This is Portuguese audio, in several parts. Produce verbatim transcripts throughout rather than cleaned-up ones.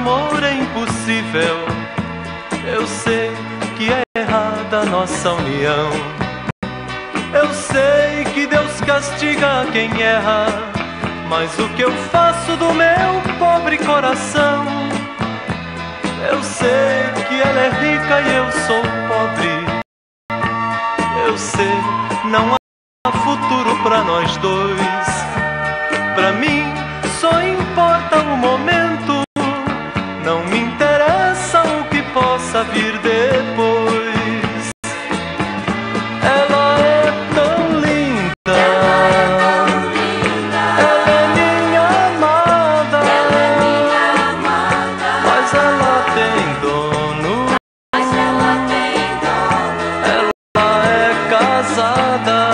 amor é impossível. Eu sei que é errada a nossa união. Eu sei que Deus castiga quem erra, mas o que eu faço do meu pobre coração? Eu sei que ela é rica e eu sou pobre. Eu sei, não há futuro pra nós dois. Pra mim só importa o momento. Não me interessa o que possa vir depois. Ela é tão linda, ela é tão linda, ela é minha amada, ela é minha amada, mas ela tem dono, mas ela tem dono, ela é casada.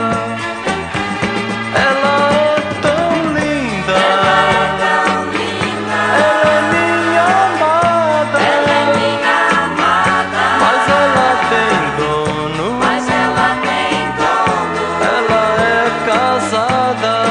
Ela é tão linda, ela é tão linda, ela é minha amada, ela é minha amada, mas ela tem dono, mas ela tem dono, ela é casada.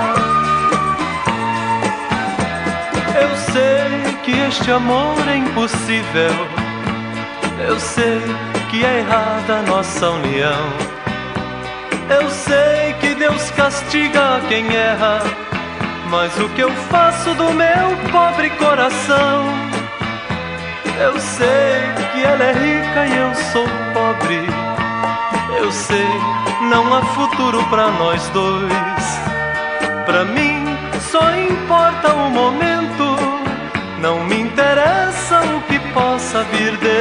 Eu sei que este amor é impossível. Eu sei que é errada a nossa união. Eu sei que Deus castiga quem erra, mas o que eu faço do meu pobre coração? Eu sei que ela é rica e eu sou pobre. Eu sei, não há futuro pra nós dois. Pra mim só importa o momento. Não me interessa o que possa vir depois.